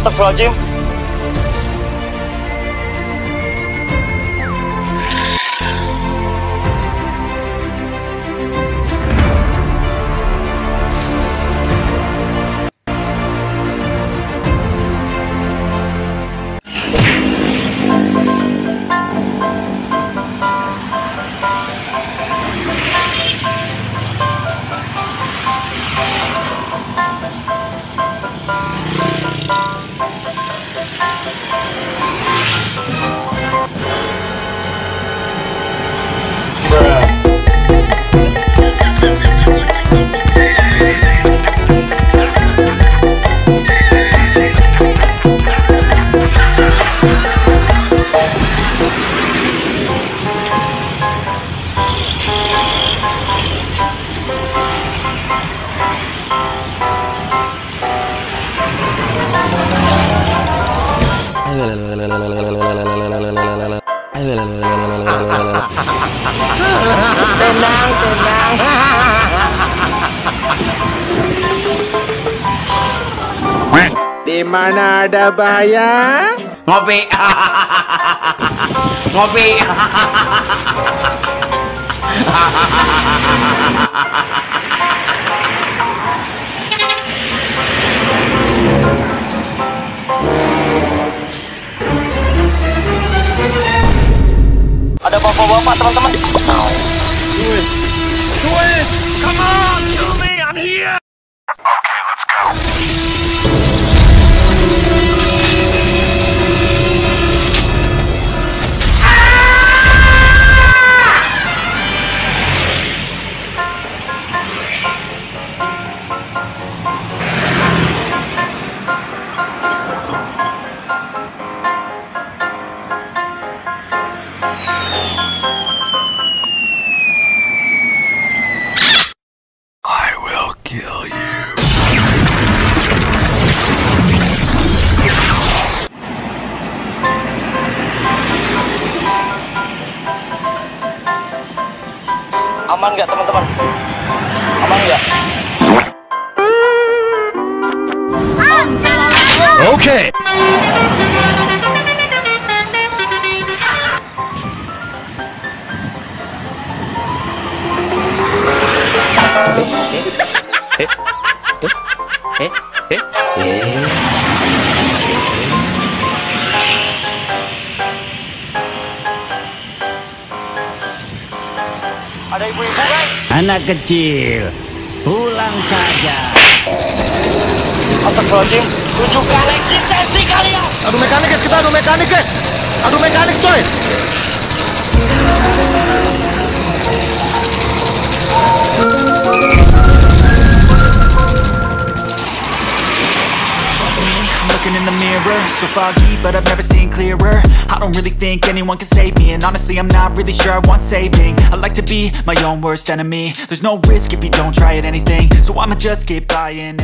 Astagfirullahaladzim. Tenang, tenang. Di mana ada bahaya? Ngopi. Ngopi. Ada bapak-bapak, teman-teman. Come on, kill me, I'm here! Okay, let's go. I will kill you. Aman nggak, teman-teman? Aman nggak? Okay. Ada ibu-ibu, guys. Anak kecil, pulang saja. Astagfirullahaladzim. Tunjukkan eksistensi kalian. Adu mekanik guys, kita adu mekanik guys. Adu mekanik coy. I'm looking in the mirror, so foggy, but I've never seen clearer. I don't really think anyone can save me, and honestly I'm not really sure I want saving. I like to be my own worst enemy. There's no risk if you don't try at anything, so I'ma just keep buying.